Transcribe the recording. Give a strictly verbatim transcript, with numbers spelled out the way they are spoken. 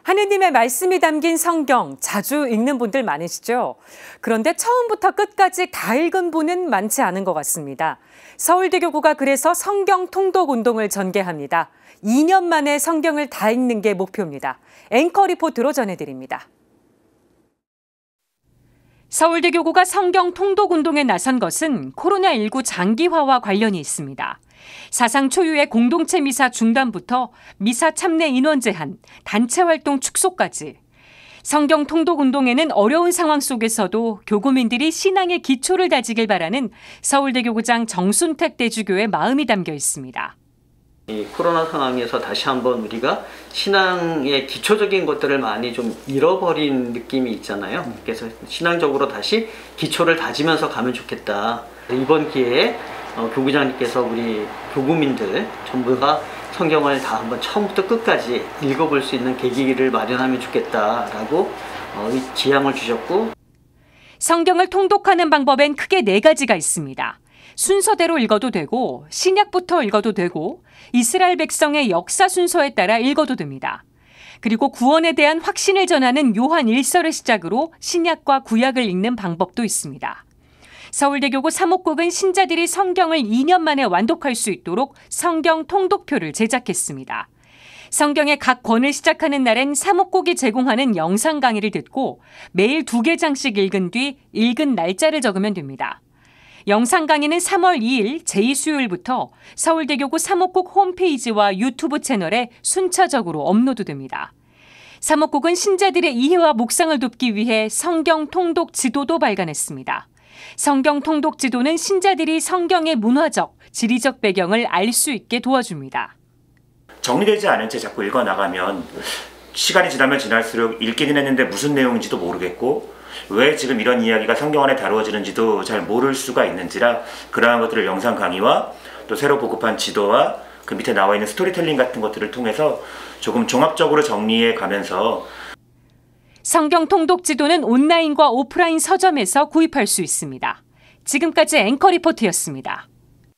하느님의 말씀이 담긴 성경 자주 읽는 분들 많으시죠? 그런데 처음부터 끝까지 다 읽은 분은 많지 않은 것 같습니다. 서울대교구가 그래서 성경 통독 운동을 전개합니다. 이 년 만에 성경을 다 읽는 게 목표입니다. 앵커 리포트로 전해드립니다. 서울대교구가 성경 통독 운동에 나선 것은 코로나십구 장기화와 관련이 있습니다. 사상 초유의 공동체 미사 중단부터 미사 참내 인원 제한, 단체 활동 축소까지. 성경 통독 운동에는 어려운 상황 속에서도 교구민들이 신앙의 기초를 다지길 바라는 서울대교구장 정순택 대주교의 마음이 담겨 있습니다. 이 코로나 상황에서 다시 한번 우리가 신앙의 기초적인 것들을 많이 좀 잃어버린 느낌이 있잖아요. 그래서 신앙적으로 다시 기초를 다지면서 가면 좋겠다. 이번 기회에 어, 교구장님께서 우리 교구민들 전부가 성경을 다 한번 처음부터 끝까지 읽어볼 수 있는 계기를 마련하면 좋겠다라고 어, 이 지향을 주셨고, 성경을 통독하는 방법엔 크게 네 가지가 있습니다. 순서대로 읽어도 되고, 신약부터 읽어도 되고, 이스라엘 백성의 역사 순서에 따라 읽어도 됩니다. 그리고 구원에 대한 확신을 전하는 요한 일서를 시작으로 신약과 구약을 읽는 방법도 있습니다. 서울대교구 사목국은 신자들이 성경을 이 년 만에 완독할 수 있도록 성경 통독표를 제작했습니다. 성경의 각 권을 시작하는 날엔 사목국이 제공하는 영상 강의를 듣고 매일 두 개 장씩 읽은 뒤 읽은 날짜를 적으면 됩니다. 영상 강의는 삼월 이일 제이 수요일부터 서울대교구 사목국 홈페이지와 유튜브 채널에 순차적으로 업로드됩니다. 사목국은 신자들의 이해와 묵상을 돕기 위해 성경 통독 지도도 발간했습니다. 성경 통독 지도는 신자들이 성경의 문화적, 지리적 배경을 알 수 있게 도와줍니다. 정리되지 않은 채 자꾸 읽어나가면 시간이 지나면 지날수록 읽기는 했는데 무슨 내용인지도 모르겠고 왜 지금 이런 이야기가 성경 안에 다루어지는지도 잘 모를 수가 있는지라 그러한 것들을 영상 강의와 또 새로 보급한 지도와 그 밑에 나와 있는 스토리텔링 같은 것들을 통해서 조금 종합적으로 정리해 가면서 성경 통독 지도는 온라인과 오프라인 서점에서 구입할 수 있습니다. 지금까지 앵커 리포트였습니다.